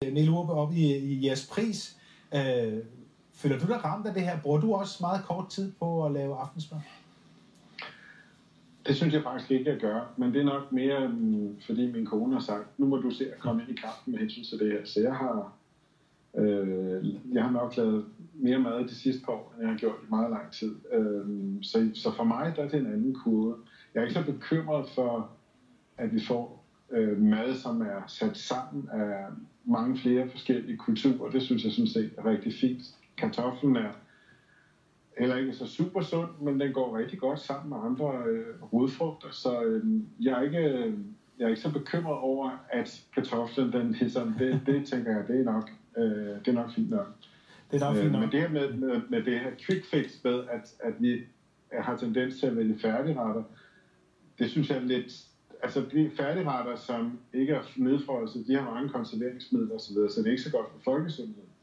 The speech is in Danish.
Niels Urup, op i jeres pris. Føler du dig ramt af det her? Bruger du også meget kort tid på at lave aftensmad? Det synes jeg faktisk ikke, jeg gør, men det er nok mere, fordi min kone har sagt, nu må du se at komme ind i kampen med hensyn til det her. Så jeg har nok lavet mere mad de sidste par år, end jeg har gjort i meget lang tid. Så for mig der er det en anden kurve. Jeg er ikke så bekymret for, at vi får mad, som er sat sammen af mange flere forskellige kulturer. Det synes jeg sådan set er rigtig fint. Kartoflen er heller ikke så super sund, men den går rigtig godt sammen med andre rodfrugter, så jeg er ikke så bekymret over, at kartoflen den hisser. Det tænker jeg, det er nok fint nok. Det er nok fint nok. Men det her med det her quick fix med, at vi har tendens til at vælge færdigretter, det synes jeg er lidt. Altså de færdigretter, som ikke er nedfrosset, de har mange konserveringsmidler osv., så det er ikke så godt for folkesundheden.